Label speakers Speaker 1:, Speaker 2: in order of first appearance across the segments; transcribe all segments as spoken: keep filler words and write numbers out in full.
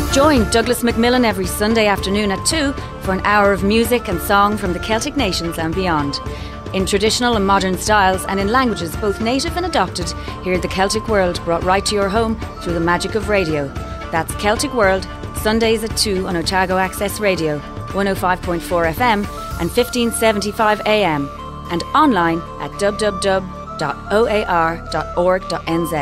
Speaker 1: Join Douglas Macmillan every Sunday afternoon at two for an hour of music and song from the Celtic nations and beyond. In traditional and modern styles and in languages both native and adopted, hear the Celtic World brought right to your home through the magic of radio. That's Celtic World, Sundays at two on Otago Access Radio, one oh five point four F M and fifteen seventy-five A M, and online at w w w dot o a r dot org dot n z.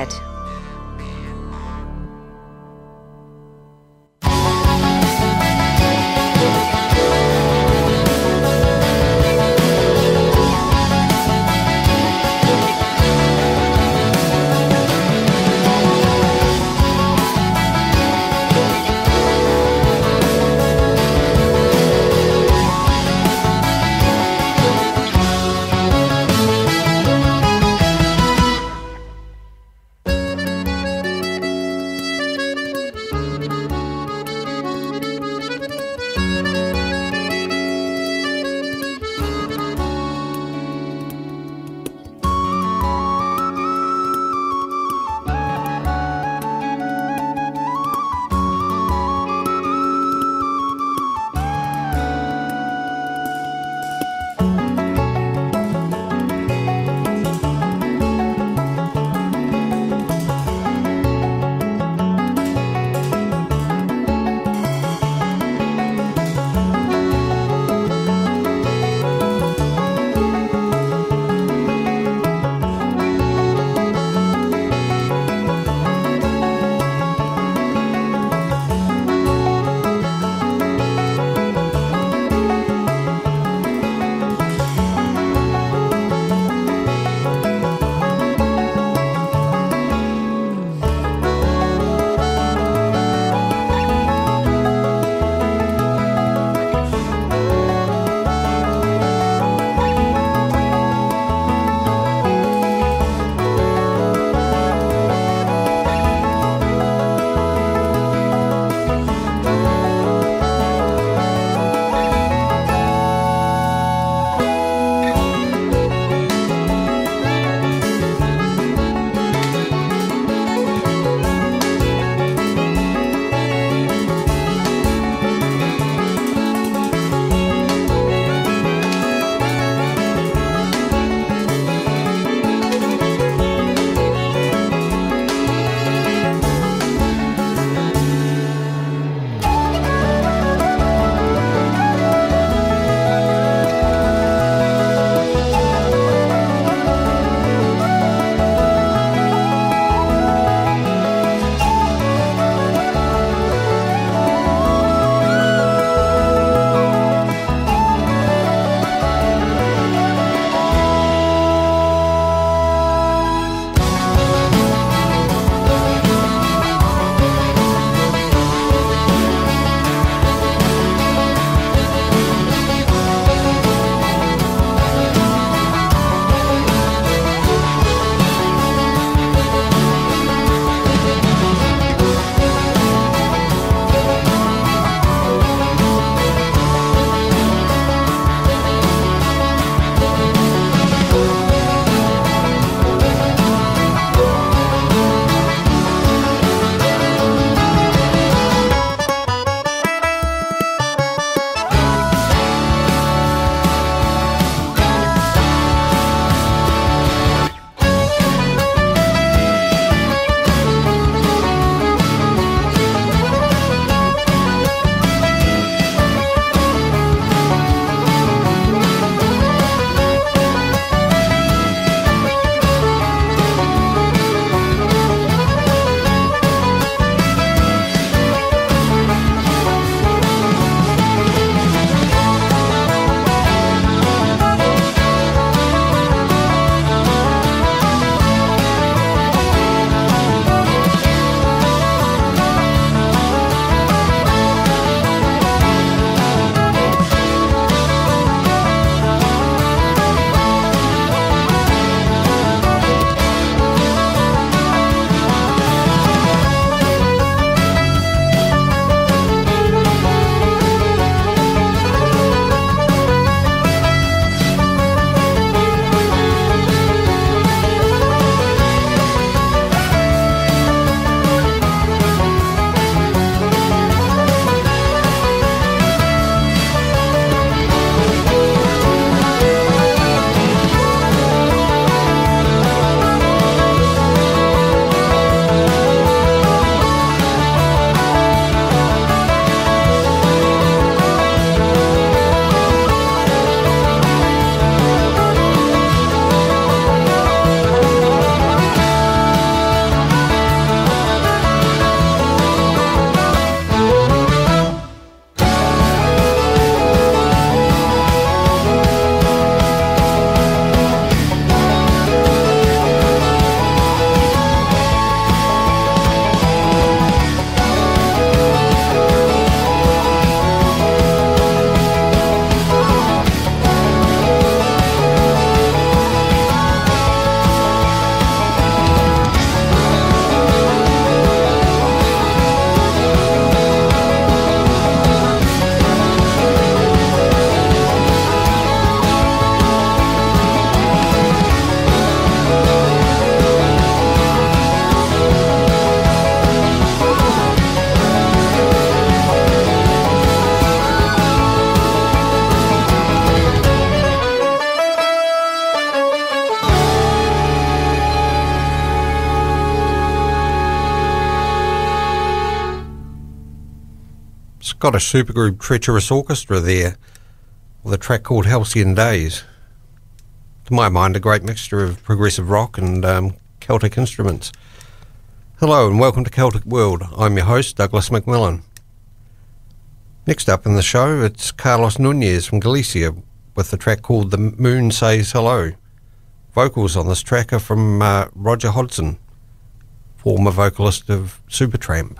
Speaker 2: Scottish supergroup Treacherous Orchestra there, with a track called Halcyon Days. To my mind, a great mixture of progressive rock and um, Celtic instruments. Hello and welcome to Celtic World. I'm your host, Douglas McMillan. Next up in the show, it's Carlos Nunez from Galicia with the track called The Moon Says Hello. Vocals on this track are from uh, Roger Hodgson, former vocalist of Supertramp.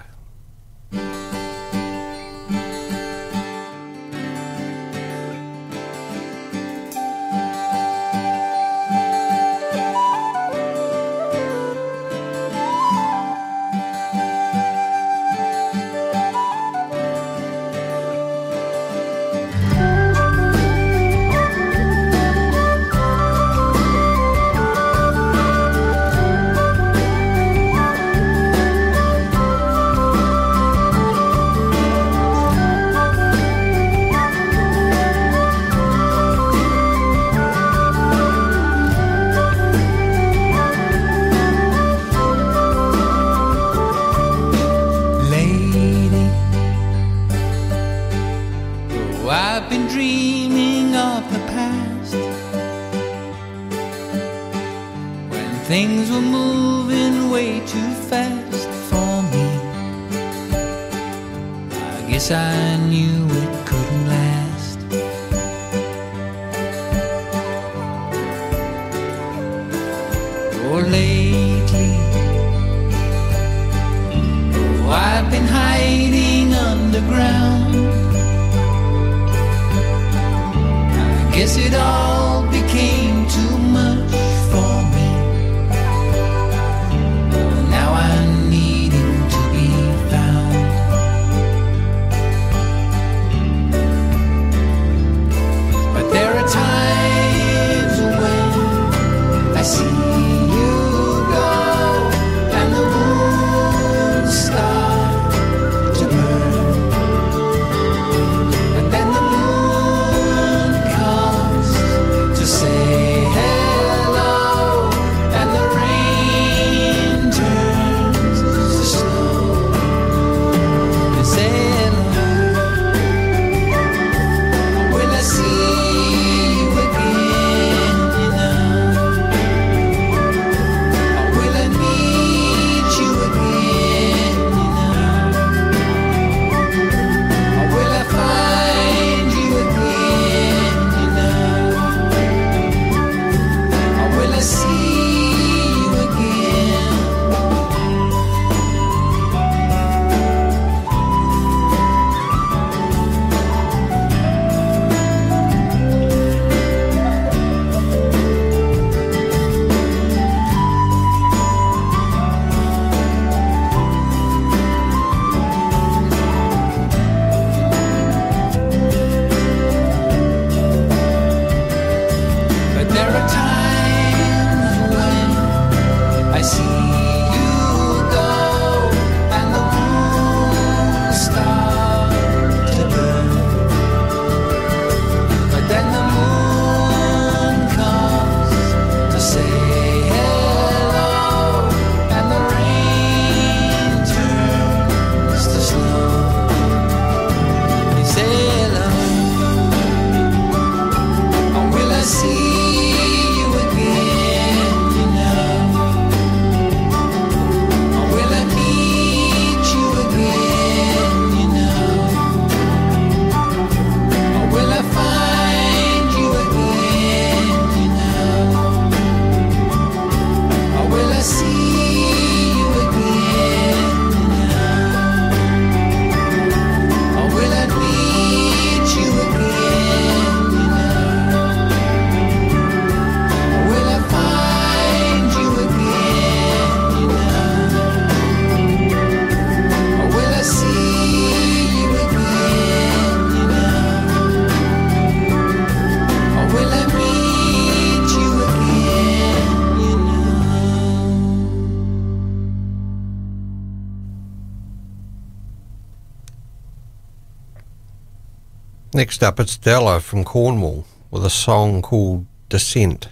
Speaker 2: Next up, it's Della from Cornwall with a song called Descent.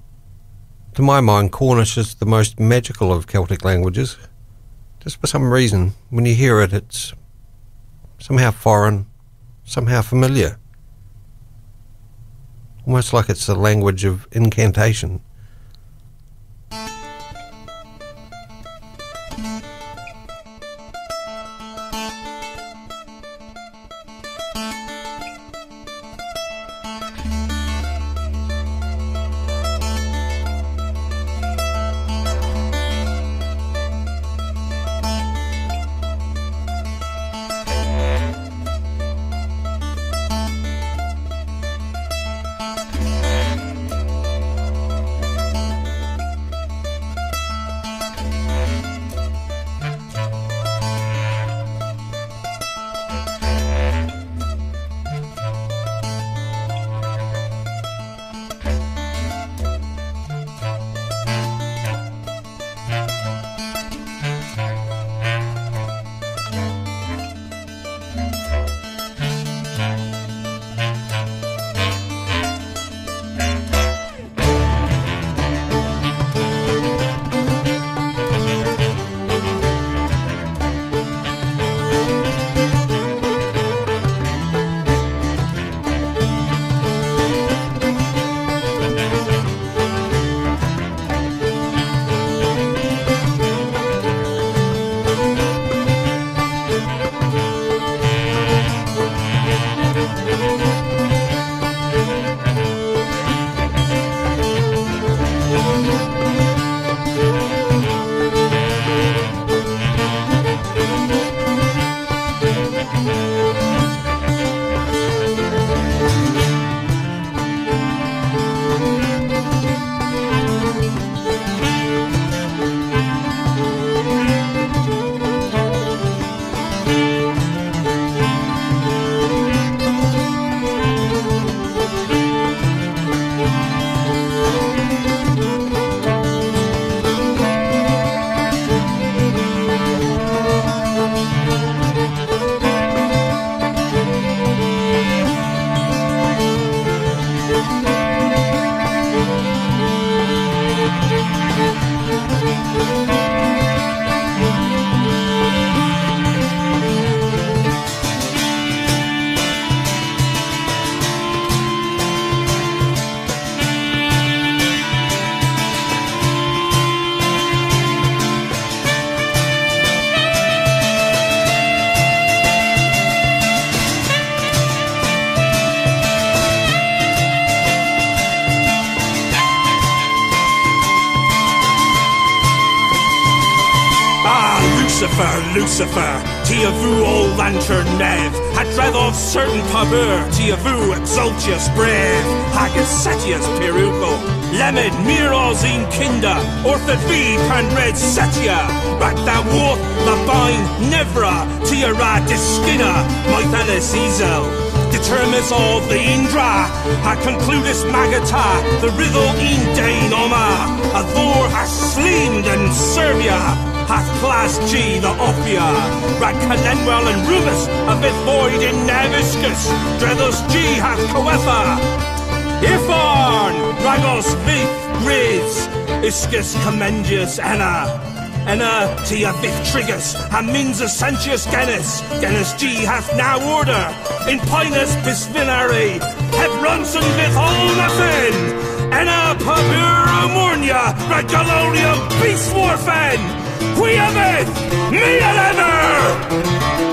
Speaker 2: To my mind, Cornish is the most magical of Celtic languages. Just for some reason, when you hear it, it's somehow foreign, somehow familiar. Almost like it's the language of incantation.
Speaker 3: Lucifer, Lucifer, tia vu old lantern nev, had dread of certain pabur, tia vu exultius brave, haggis setius peruco, lemon miros in kinda, orthid v pan red setia, rat that wolf, the vine, nevra, tia ra diskina, mythelis ezel. Determines all the Indra, ha concludis magata, the riddle in Dane Oma, a Thor has sleemed in Serbia, hath class G the Ophia, rad Calenwell and Rubus, a bit void in Naviscus, Dredos G hath Coetha, Ifarn, Ragos Vith Riz, Iscus Commendius Anna. Enna tia vith trigus, ha minza sentius genus, genus G hath now order, in pinus bisvinary, heb runson vith all nothing, enna pabura mornia, radgalonium beastwarfen, quiamith, me elever!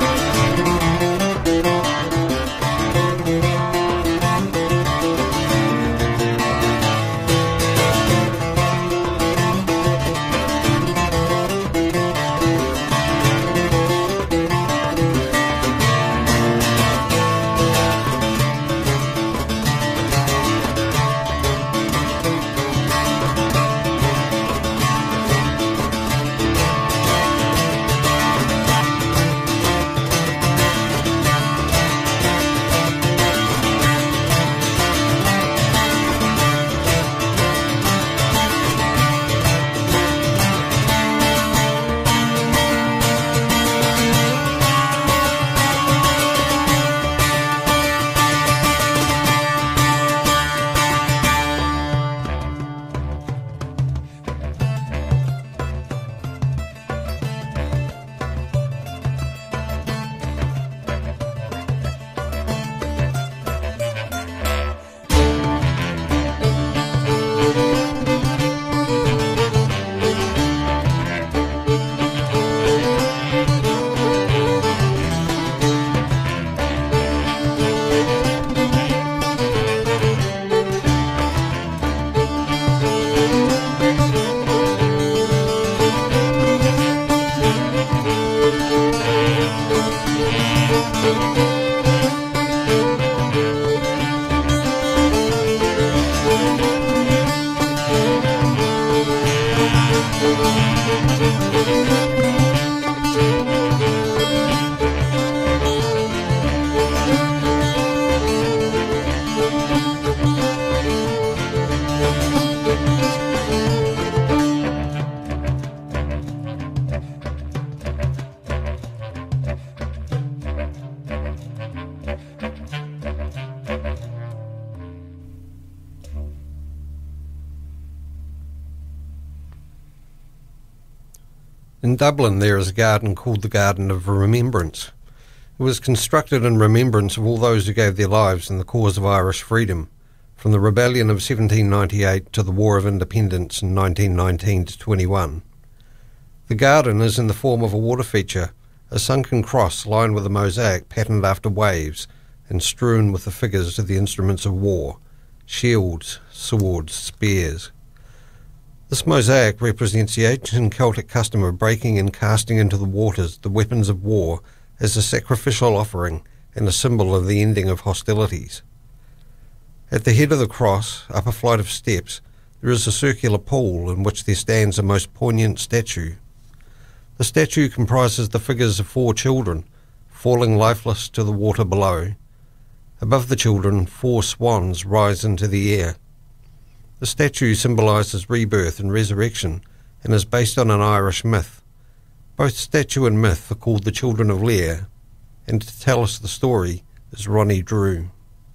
Speaker 2: In Dublin there is a garden called the Garden of Remembrance. It was constructed in remembrance of all those who gave their lives in the cause of Irish freedom, from the rebellion of seventeen ninety-eight to the War of Independence in nineteen nineteen to twenty-one. The garden is in the form of a water feature, a sunken cross lined with a mosaic patterned after waves and strewn with the figures of the instruments of war, shields, swords, spears. This mosaic represents the ancient Celtic custom of breaking and casting into the waters the weapons of war as a sacrificial offering and a symbol of the ending of hostilities. At the head of the cross, up a flight of steps, there is a circular pool in which there stands a most poignant statue. The statue comprises the figures of four children, falling lifeless to the water below. Above the children, four swans rise into the air. The statue symbolises rebirth and resurrection and is based on an Irish myth. Both statue and myth are called the Children of Lear, and to tell us the story is Ronnie Drew.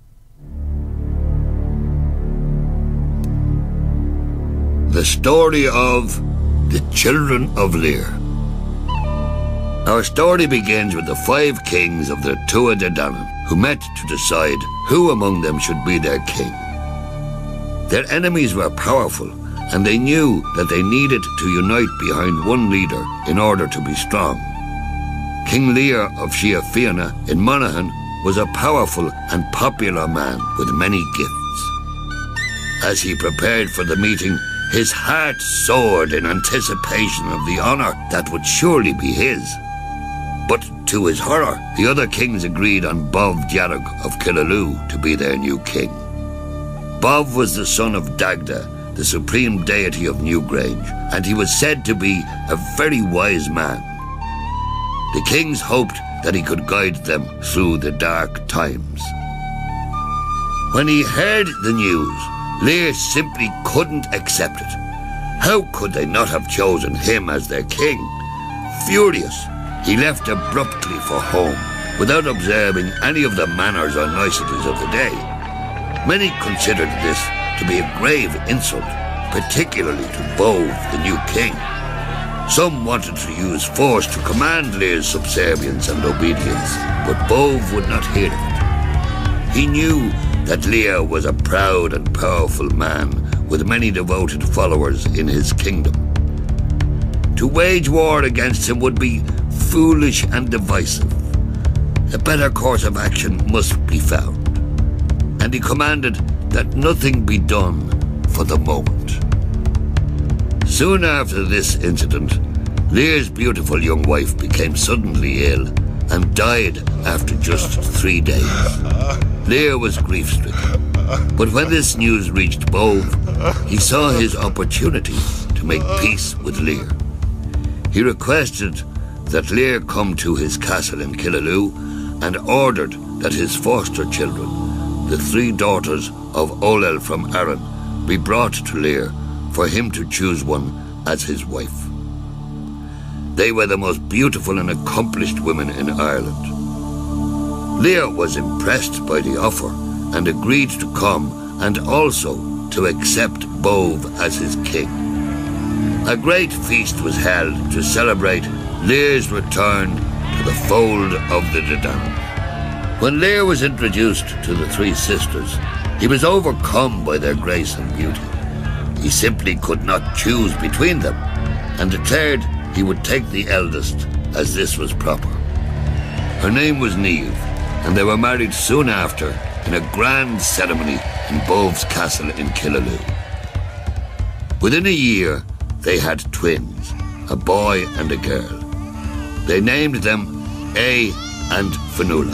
Speaker 4: The story of the Children of Lear. Our story begins with the five kings of the Tuatha De Danann, who met to decide who among them should be their king. Their enemies were powerful, and they knew that they needed to unite behind one leader in order to be strong. King Lear of Shia Fianna in Monaghan was a powerful and popular man with many gifts. As he prepared for the meeting, his heart soared in anticipation of the honour that would surely be his. But to his horror, the other kings agreed on Bov Dearg of Killaloe to be their new king. Bov was the son of Dagda, the supreme deity of Newgrange, and he was said to be a very wise man. The kings hoped that he could guide them through the dark times. When he heard the news, Lear simply couldn't accept it. How could they not have chosen him as their king? Furious, he left abruptly for home, without observing any of the manners or niceties of the day. Many considered this to be a grave insult, particularly to Bov, the new king. Some wanted to use force to command Lear's subservience and obedience, but Bov would not hear of it. He knew that Lear was a proud and powerful man with many devoted followers in his kingdom. To wage war against him would be foolish and divisive. A better course of action must be found, and he commanded that nothing be done for the moment. Soon after this incident, Lear's beautiful young wife became suddenly ill and died after just three days. Lear was grief-stricken, but when this news reached Bov, he saw his opportunity to make peace with Lear. He requested that Lear come to his castle in Killaloe and ordered that his foster children, the three daughters of Olel from Arran, be brought to Lear for him to choose one as his wife. They were the most beautiful and accomplished women in Ireland. Lear was impressed by the offer and agreed to come and also to accept Bov as his king. A great feast was held to celebrate Lear's return to the fold of the De Danann. When Lear was introduced to the three sisters, he was overcome by their grace and beauty. He simply could not choose between them, and declared he would take the eldest, as this was proper. Her name was Niamh, and they were married soon after in a grand ceremony in Bov's castle in Killaloe. Within a year, they had twins, a boy and a girl. They named them A and Fionnuala.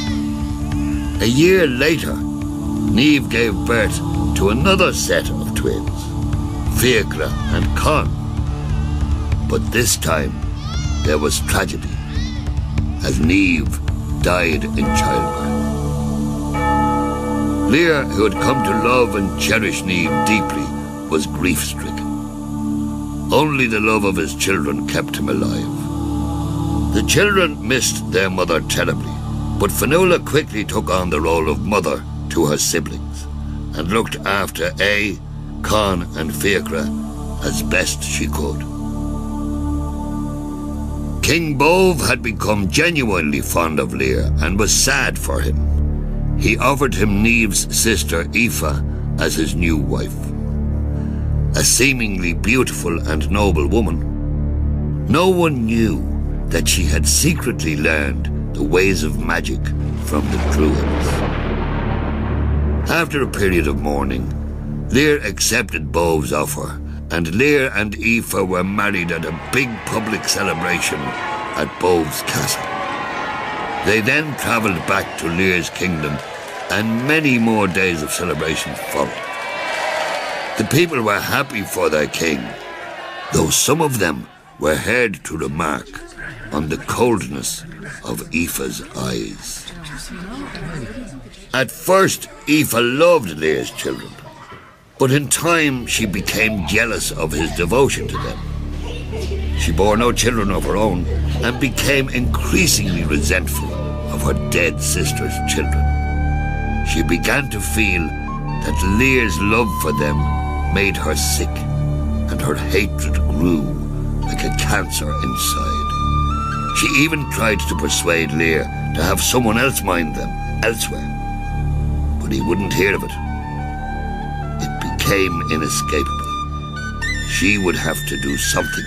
Speaker 4: A year later, Niamh gave birth to another set of twins, Fiachra and Con. But this time, there was tragedy, as Niamh died in childbirth. Lear, who had come to love and cherish Niamh deeply, was grief-stricken. Only the love of his children kept him alive. The children missed their mother terribly, but Fionnuala quickly took on the role of mother to her siblings and looked after A, Con and Fiachra as best she could. King Bove had become genuinely fond of Lear and was sad for him. He offered him Neve's sister Aoife as his new wife. A seemingly beautiful and noble woman, no one knew that she had secretly learned the ways of magic from the Druids. After a period of mourning, Lear accepted Bove's offer, and Lear and Aoife were married at a big public celebration at Bove's castle. They then travelled back to Lear's kingdom, and many more days of celebration followed. The people were happy for their king, though some of them were heard to remark on the coldness of Aoife's eyes. At first, Aoife loved Lear's children, but in time she became jealous of his devotion to them. She bore no children of her own and became increasingly resentful of her dead sister's children. She began to feel that Lear's love for them made her sick, and her hatred grew like a cancer inside. She even tried to persuade Lear to have someone else mind them elsewhere, but he wouldn't hear of it. It became inescapable. She would have to do something.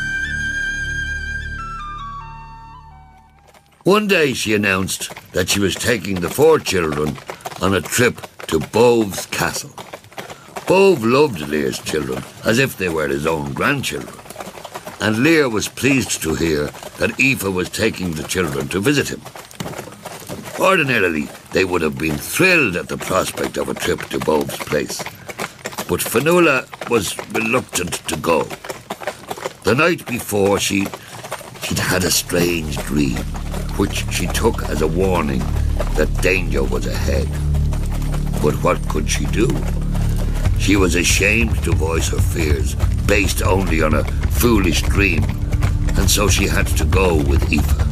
Speaker 4: One day she announced that she was taking the four children on a trip to Bove's castle. Bove loved Lear's children as if they were his own grandchildren, and Lear was pleased to hear that Aoife was taking the children to visit him. Ordinarily, they would have been thrilled at the prospect of a trip to Bove's place, but Fionnuala was reluctant to go. The night before, she, she'd had a strange dream, which she took as a warning that danger was ahead. But what could she do? She was ashamed to voice her fears, based only on a foolish dream, and so she had to go with Aoife.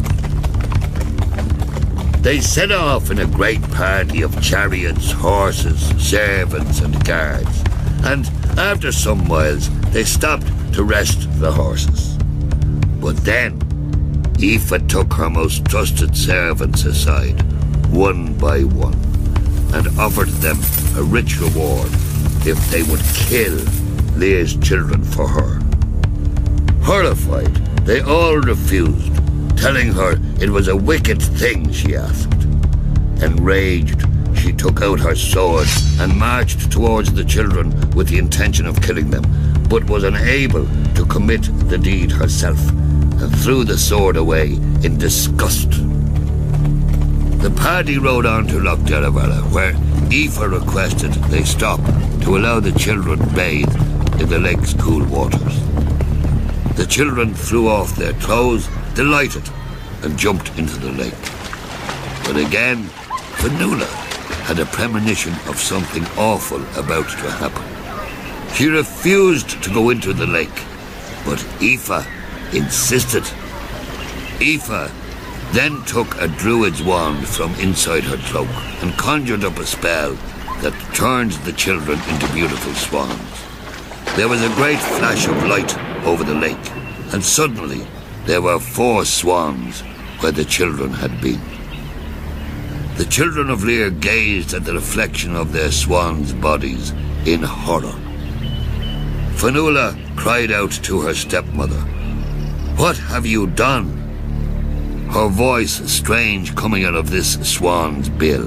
Speaker 4: They set off in a great party of chariots, horses, servants and guards, and after some miles they stopped to rest the horses. But then Aoife took her most trusted servants aside, one by one, and offered them a rich reward if they would kill Lear's children for her. Horrified, they all refused, telling her it was a wicked thing she asked. Enraged, she took out her sword and marched towards the children with the intention of killing them, but was unable to commit the deed herself, and threw the sword away in disgust. The party rode on to Loch Derravalla, where Aoife requested they stop to allow the children bathe in the lake's cool waters. The children threw off their clothes, delighted, and jumped into the lake. But again, Fionnuala had a premonition of something awful about to happen. She refused to go into the lake, but Aoife insisted. Aoife then took a druid's wand from inside her cloak and conjured up a spell that turned the children into beautiful swans. There was a great flash of light over the lake, and suddenly there were four swans where the children had been. The children of Lear gazed at the reflection of their swans' bodies in horror. Fionnuala cried out to her stepmother, "What have you done?" Her voice strange coming out of this swan's bill.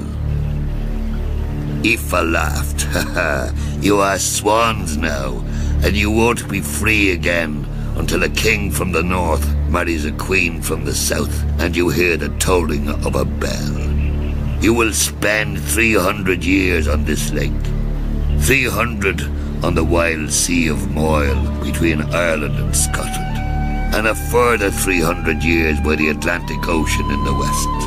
Speaker 4: Aoife laughed. "Ha ha, you are swans now, and you won't be free again until a king from the north marries a queen from the south and you hear the tolling of a bell. You will spend three hundred years on this lake, three hundred on the wild sea of Moyle between Ireland and Scotland, and a further three hundred years by the Atlantic Ocean in the west."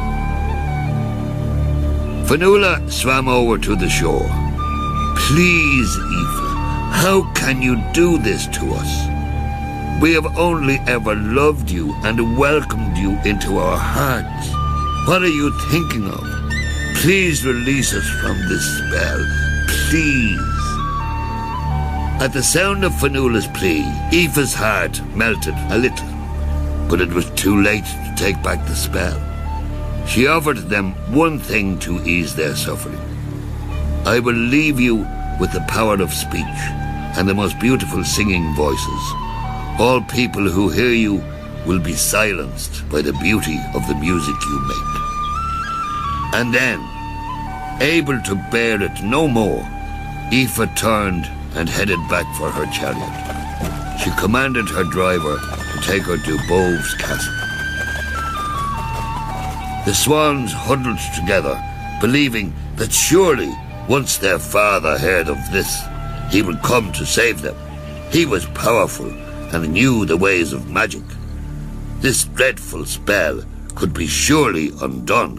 Speaker 4: Fionnuala swam over to the shore. "Please, Aoife, how can you do this to us? We have only ever loved you and welcomed you into our hearts. What are you thinking of? Please release us from this spell. Please." At the sound of Fionnuala's plea, Aoife's heart melted a little. but it was too late to take back the spell. She offered them one thing to ease their suffering. I will leave you with the power of speech and the most beautiful singing voices. All people who hear you will be silenced by the beauty of the music you make. And then, able to bear it no more, Aoife turned and headed back for her chariot. She commanded her driver to take her to Bove's castle. The swans huddled together, believing that surely, once their father heard of this, he would come to save them. He was powerful and knew the ways of magic. This dreadful spell could be surely undone.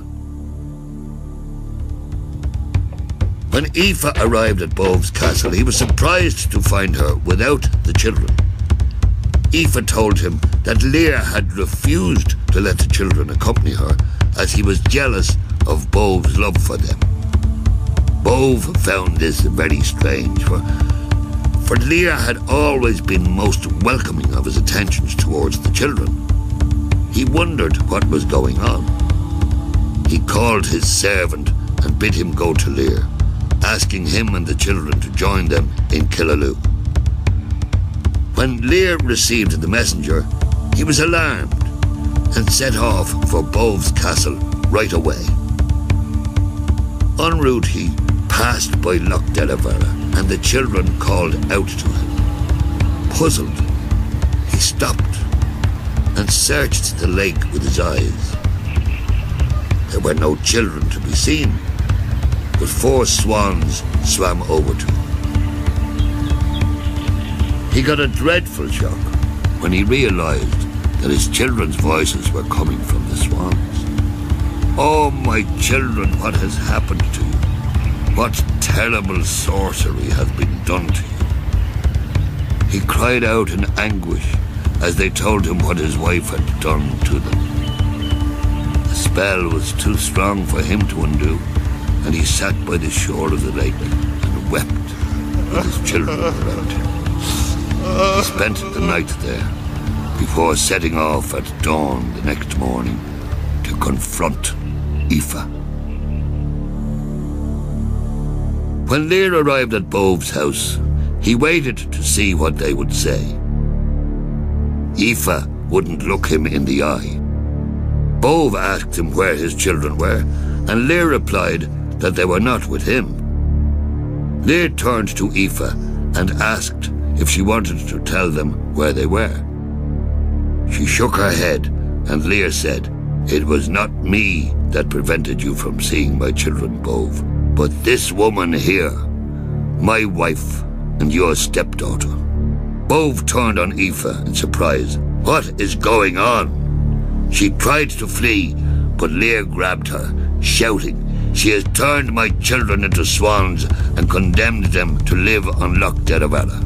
Speaker 4: When Aoife arrived at Bove's castle, he was surprised to find her without the children. Aoife told him that Lear had refused to let the children accompany her, as he was jealous of Bove's love for them. Bove found this very strange, for, for Lear had always been most welcoming of his attentions towards the children. He wondered what was going on. He called his servant and bid him go to Lear, asking him and the children to join them in Killaloe. When Lear received the messenger, he was alarmed and set off for Bove's castle right away. En route, he passed by Loch Derravarra, and the children called out to him. Puzzled, he stopped and searched the lake with his eyes. There were no children to be seen, but four swans swam over to him. He got a dreadful shock when he realized that his children's voices were coming from the swans. Oh, my children, what has happened to you? What terrible sorcery has been done to you? He cried out in anguish as they told him what his wife had done to them. The spell was too strong for him to undo, and he sat by the shore of the lake and wept with his children around him. He spent the night there before setting off at dawn the next morning to confront Aoife. When Lear arrived at Bove's house, he waited to see what they would say. Aoife wouldn't look him in the eye. Bove asked him where his children were, and Lear replied that they were not with him. Lear turned to Aoife and asked if she wanted to tell them where they were. She shook her head, and Lear said, "It was not me that prevented you from seeing my children, Bove, but this woman here, my wife and your stepdaughter." Bove turned on Aoife in surprise. What is going on? She tried to flee, but Lear grabbed her, shouting, "She has turned my children into swans and condemned them to live on Loch Derravarra."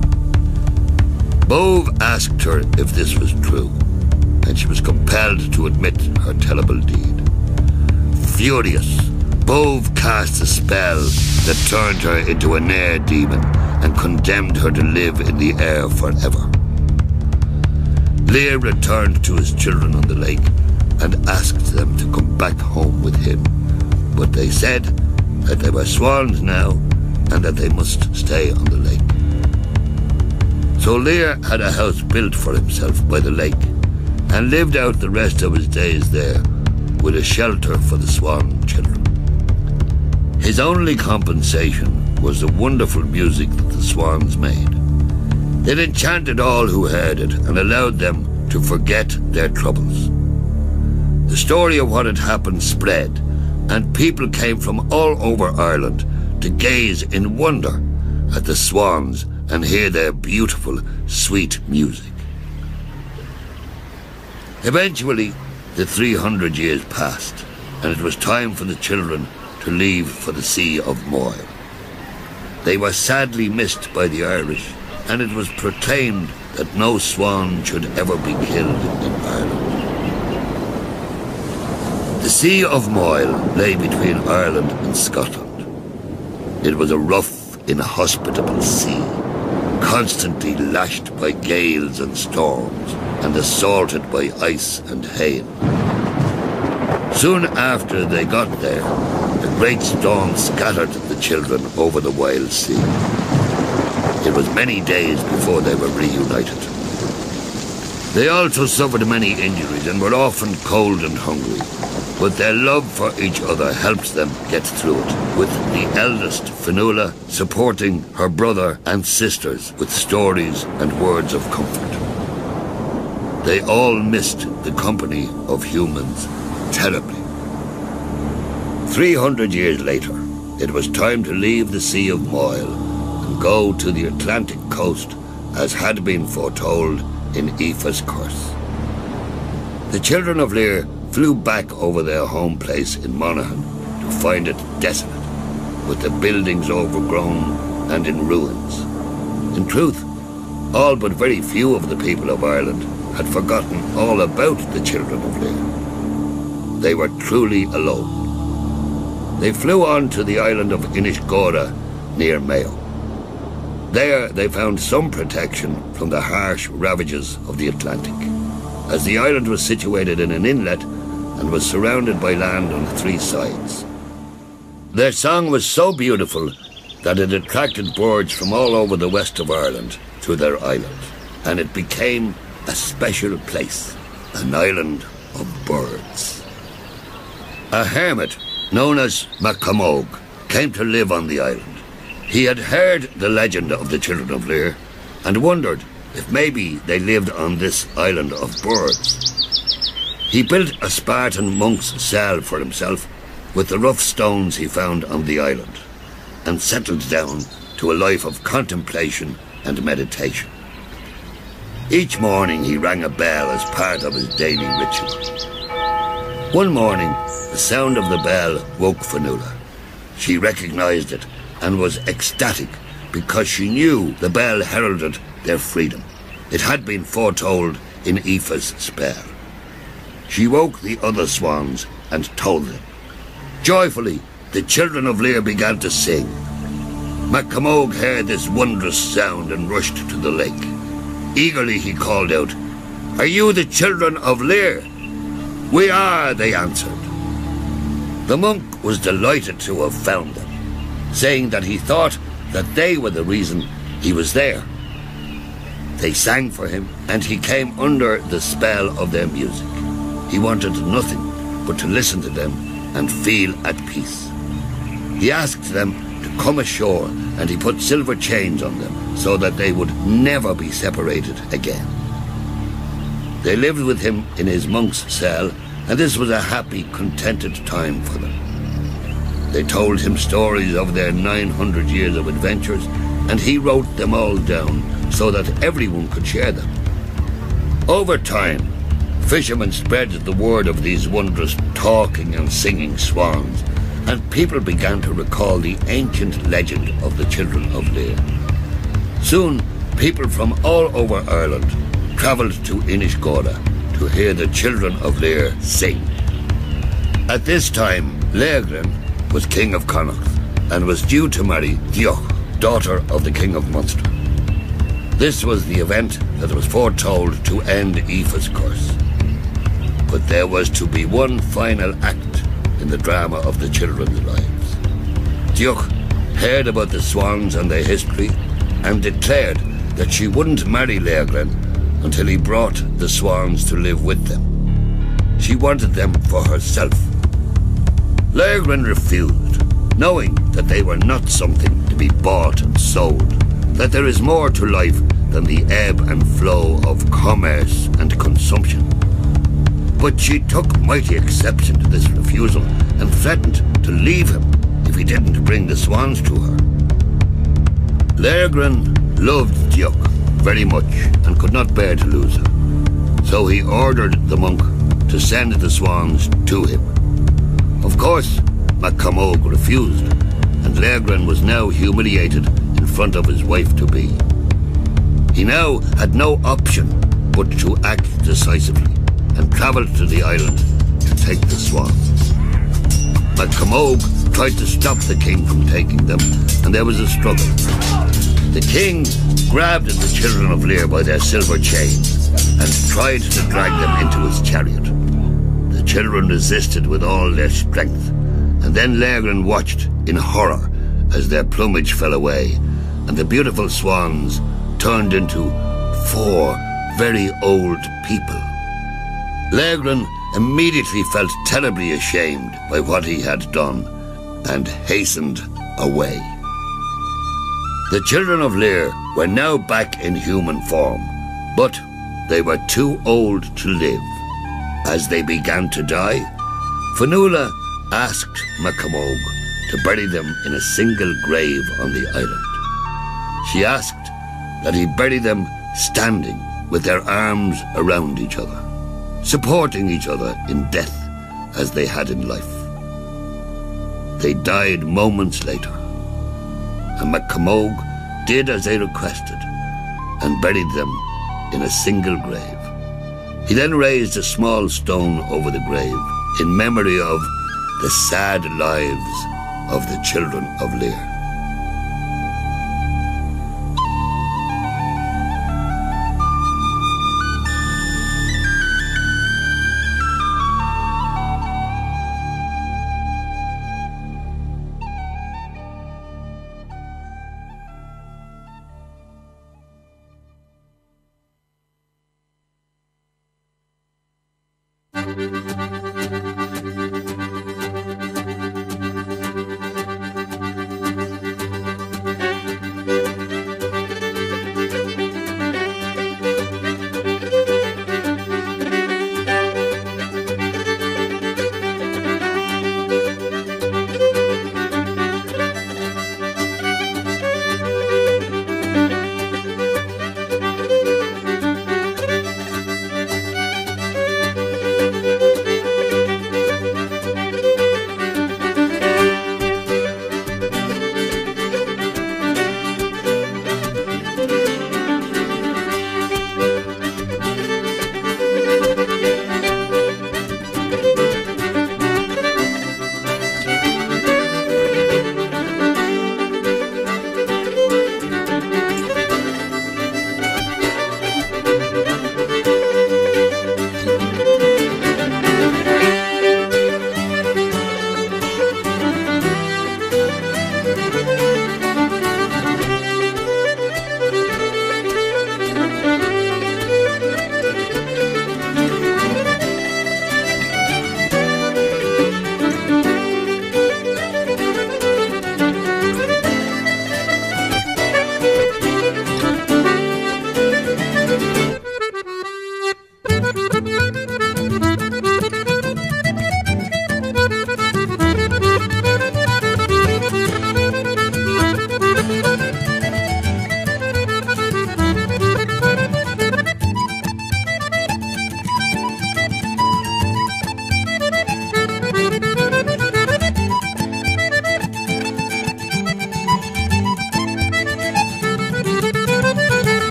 Speaker 4: Bove asked her if this was true, and she was compelled to admit her terrible deed. Furious, Bove cast a spell that turned her into an air demon and condemned her to live in the air forever. Lear returned to his children on the lake and asked them to come back home with him, but they said that they were swans now and that they must stay on the lake. So Lear had a house built for himself by the lake and lived out the rest of his days there with a shelter for the swan children. His only compensation was the wonderful music that the swans made. It enchanted all who heard it and allowed them to forget their troubles. The story of what had happened spread, and people came from all over Ireland to gaze in wonder at the swans and hear their beautiful, sweet music. Eventually, the three hundred years passed, and it was time for the children to leave for the Sea of Moyle. They were sadly missed by the Irish, and it was proclaimed that no swan should ever be killed in Ireland. The Sea of Moyle lay between Ireland and Scotland. It was a rough, inhospitable sea, constantly lashed by gales and storms, and assaulted by ice and hail. Soon after they got there, a great storm scattered the children over the wild sea. It was many days before they were reunited. They also suffered many injuries and were often cold and hungry, but their love for each other helped them get through it, with the eldest, Fionnuala, supporting her brother and sisters with stories and words of comfort. They all missed the company of humans terribly. Three hundred years later, it was time to leave the Sea of Moyle and go to the Atlantic coast, as had been foretold in Aoife's curse. The children of Lear flew back over their home place in Monaghan to find it desolate, with the buildings overgrown and in ruins. In truth, all but very few of the people of Ireland had forgotten all about the children of Lear. They were truly alone. They flew on to the island of Inishgora near Mayo. There they found some protection from the harsh ravages of the Atlantic, as the island was situated in an inlet and was surrounded by land on three sides. Their song was so beautiful that it attracted birds from all over the west of Ireland to their island, and it became a special place, an island of birds. A hermit known as MacCamog came to live on the island. He had heard the legend of the children of Lear and wondered if maybe they lived on this island of birds. He built a Spartan monk's cell for himself with the rough stones he found on the island and settled down to a life of contemplation and meditation. Each morning he rang a bell as part of his daily ritual. One morning, the sound of the bell woke Fionnuala. She recognized it and was ecstatic because she knew the bell heralded their freedom. It had been foretold in Aoife's spell. She woke the other swans and told them. Joyfully, the children of Lear began to sing. MacCamog heard this wondrous sound and rushed to the lake. Eagerly he called out, "Are you the children of Lear?" "We are," they answered. The monk was delighted to have found them, saying that he thought that they were the reason he was there. They sang for him, and he came under the spell of their music. He wanted nothing but to listen to them and feel at peace. He asked them to come ashore, and he put silver chains on them so that they would never be separated again. They lived with him in his monk's cell, and this was a happy, contented time for them. They told him stories of their nine hundred years of adventures, and he wrote them all down so that everyone could share them. Over time, fishermen spread the word of these wondrous talking and singing swans, and people began to recall the ancient legend of the children of Lear. Soon, people from all over Ireland travelled to Inishgora to hear the children of Lear sing. At this time, Leagran was king of Connacht and was due to marry Dioch, daughter of the king of Munster. This was the event that was foretold to end Aoife's curse. But there was to be one final act in the drama of the children's lives. Dioch heard about the swans and their history and declared that she wouldn't marry Leagran until he brought the swans to live with them. She wanted them for herself. Leagran refused, knowing that they were not something to be bought and sold, that there is more to life than the ebb and flow of commerce and consumption. But she took mighty exception to this refusal and threatened to leave him if he didn't bring the swans to her. Leagran loved Dioch very much and could not bear to lose her, so he ordered the monk to send the swans to him. Of course, MacCamog refused, and Leagran was now humiliated in front of his wife-to-be. He now had no option but to act decisively and travelled to the island to take the swans. MacCamog tried to stop the king from taking them, and there was a struggle. The king grabbed the children of Lear by their silver chains and tried to drag them into his chariot. The children resisted with all their strength, and then Laegrin watched in horror as their plumage fell away, and the beautiful swans turned into four very old people. Laegrin immediately felt terribly ashamed by what he had done, and hastened away. The children of Lir were now back in human form, but they were too old to live. As they began to die, Fionnuala asked Mac Comóg to bury them in a single grave on the island. She asked that he bury them standing with their arms around each other, supporting each other in death as they had in life. They died moments later, and Mac Comóg did as they requested and buried them in a single grave. He then raised a small stone over the grave in memory of the sad lives of the children of Lir.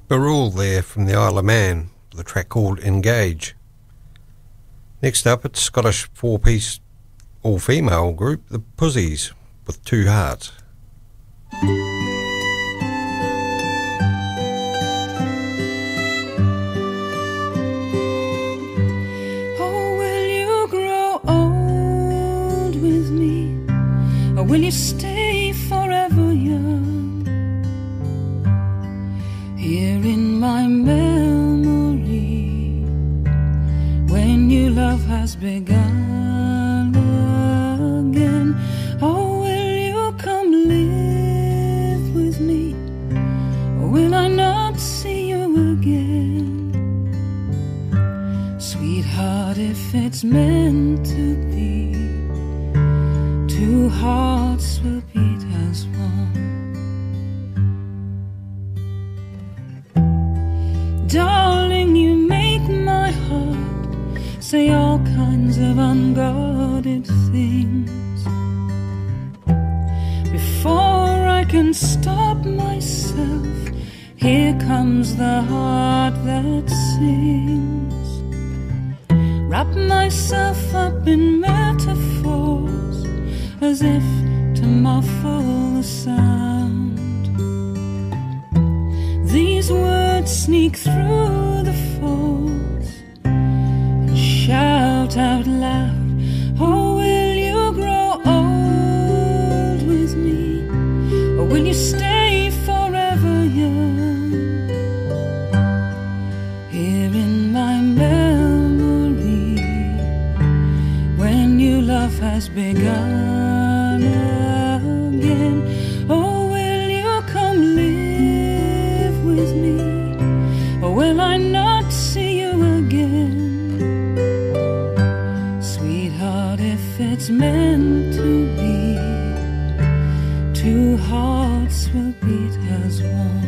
Speaker 2: Barul there from the Isle of Man with a track called Engage. Next up, it's Scottish four-piece all-female group, the Pussies, with Two Hearts.
Speaker 5: Oh, will you grow old with me, or will you stay forever young? Here in my memory, when new love has begun again, oh, will you come live with me, or will I not see you again? Sweetheart, if it's meant to be, two hearts will beat as one. Darling, you make my heart say all kinds of unguarded things. Before I can stop myself, here comes the heart that sings. Wrap myself up in metaphors as if to muffle the sound. These words sneak through the folds and shout out loud, oh, will you grow old with me, or will you stay forever young? Here in my memory, when new love has begun again, oh, will you come live with me, or will I not see you again? Sweetheart, if it's meant to be, two hearts will beat as one.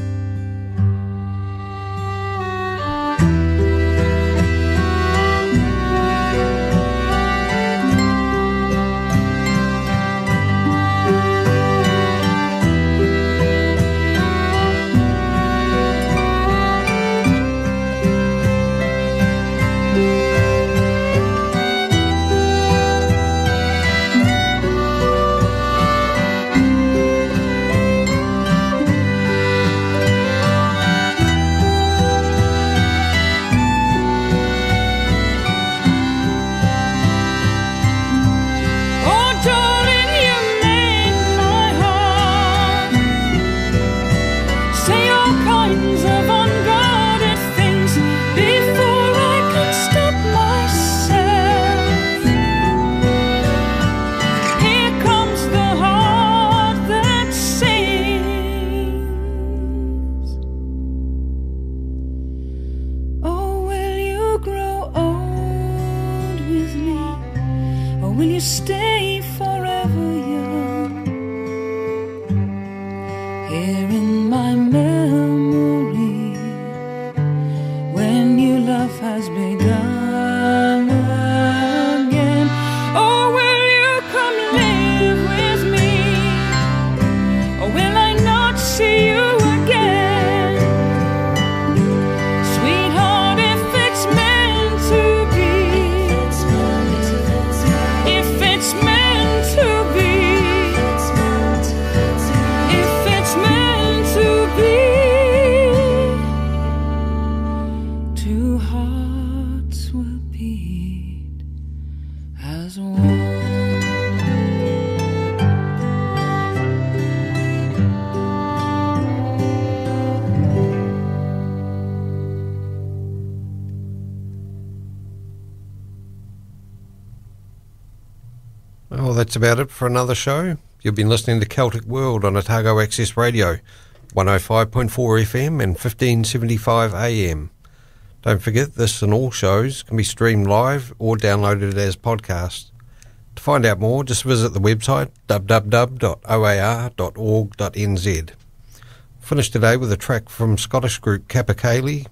Speaker 2: Well, that's about it for another show. You've been listening to Celtic World on Otago Access Radio, one oh five point four F M and fifteen seventy-five A M. Don't forget, this and all shows can be streamed live or downloaded as podcasts. To find out more, just visit the website w w w dot o a r dot org dot n z. Finished today with a track from Scottish group Kappa Cayley,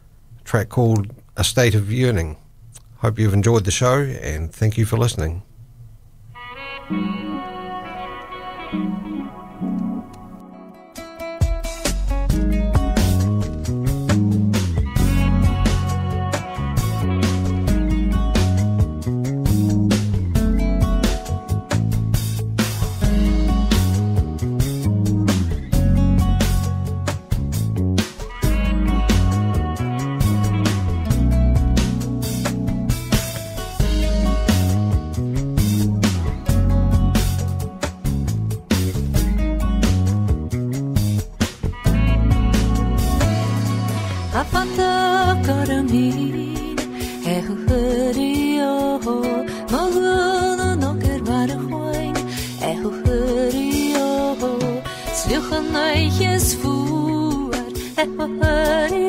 Speaker 2: a track called A State of Yearning. Hope you've enjoyed the show, and thank you for listening.
Speaker 5: gorm heen. He hurry oh, magana nokker waar goin. He hurry oh, sluchen neitjes voer. He hurry